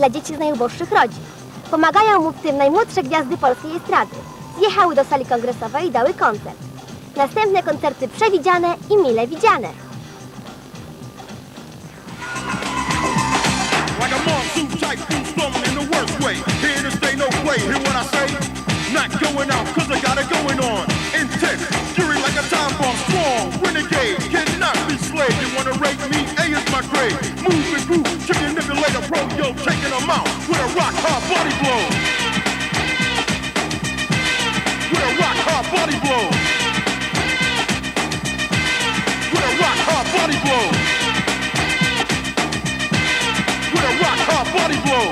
dla dzieci z najuboższych rodzin. Pomagają mu w tym najmłodsze gwiazdy polskiej estrady. Zjechały do Sali Kongresowej i dały koncert. Następne koncerty przewidziane i mile widziane. Not going out cause I got it going on. Intense, fury like a time bomb. Strong, renegade, cannot be slayed. You wanna rate me? A is my grade. Move and groove, chicken manipulator pro. Yo, taking them out with a rock hard body blow. With a rock hard body blow. With a rock hard body blow. With a rock hard body blow.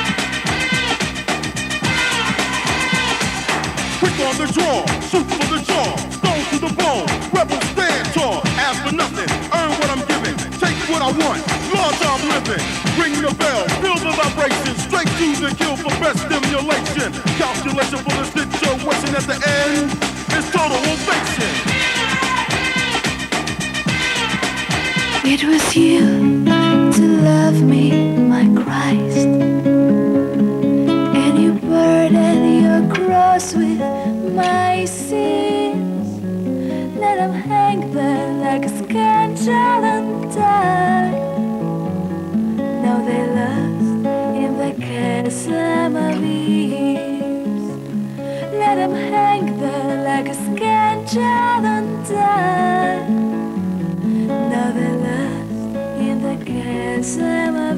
Quick on the draw, shoot for the jaw, stone to the bone, rebel stand tall, ask for nothing, earn what I'm giving, take what I want, large I'm living, ring the bell, feel the vibration, straight to the kill for best stimulation, calculation for the situation at the end, it's total ovation. It was you to love me, my Christ, and you burden your cross with my sins. Let them hang there like a scandal and die. Now they lost in the chasm of ease. Let them hang there like a scandal and die. Now they lost in the chasm of